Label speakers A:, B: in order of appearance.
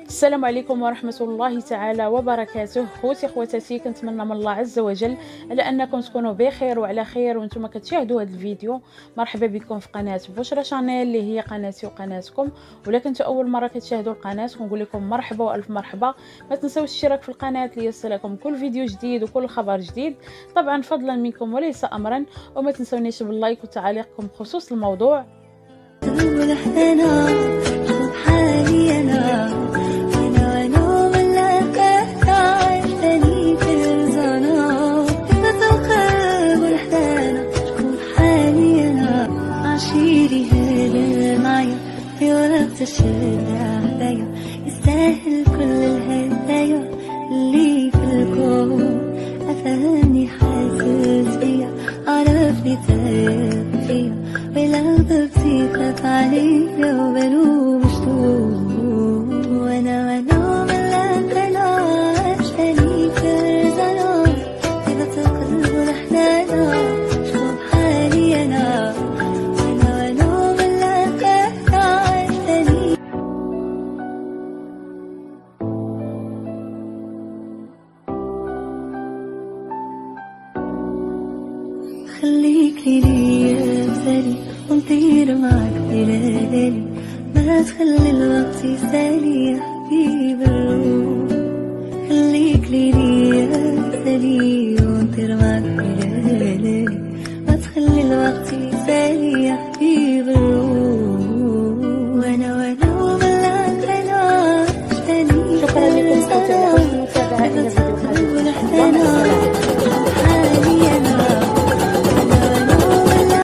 A: السلام عليكم ورحمة الله تعالى وبركاته. خوتي خواتاتي، كنتمنى من الله عز وجل على انكم تكونوا بخير وعلى خير وانتم كتشاهدوا هذا الفيديو. مرحبا بكم في قناة بشرى شانيل اللي هي قناتي وقناتكم، ولا كنتوا اول مره كتشاهدوا القناه كنقول لكم مرحبا والف مرحبا. ما تنساوش الاشتراك في القناه ليصلكم كل فيديو جديد وكل خبر جديد، طبعا فضلا منكم وليس امرا. وما تنسونيش باللايك وتعليقكم بخصوص الموضوع.
B: يستاهل كل الهدايا اللي في الكون، أفهمني حاسس بيا، عرفني تاب فيا، ولو ضبطي خاف عليا وبلوم شتوم. وانا من الأنقلاش تاني فرزانا، إذا تقلب الأحلام شوف حالي أنا. خليك ليا بسالي ونطير معاك بلالي، ما تخلي الوقت يسالي يا حبيب الروح. خليك ليا بسالي ونطير معاك بلالي، ما تخلي الوقت يسالي يا